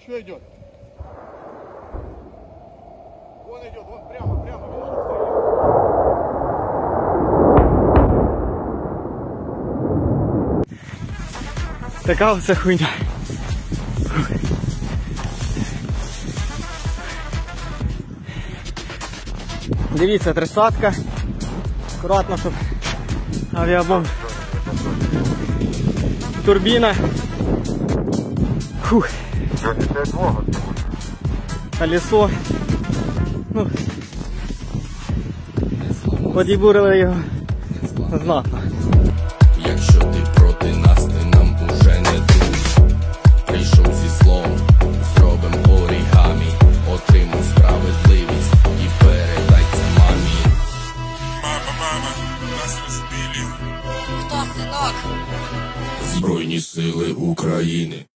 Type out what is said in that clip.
Еще идет. Вон идет, вон прямо, прямо. Видишь, отстреливает. Така оце хуйня. Дивіться, 30-ка. Акуратно, щоб авіабомб. Турбіна. Фух. Колесо. Ну, подібурили його знатно. Якщо ти проти нас, ти нам уже не друг. Прийшов зі злом, зробим орігамі. Отримай справедливість і передай це мамі. Мама, нас розбили. Хто, синок? Збройні сили України.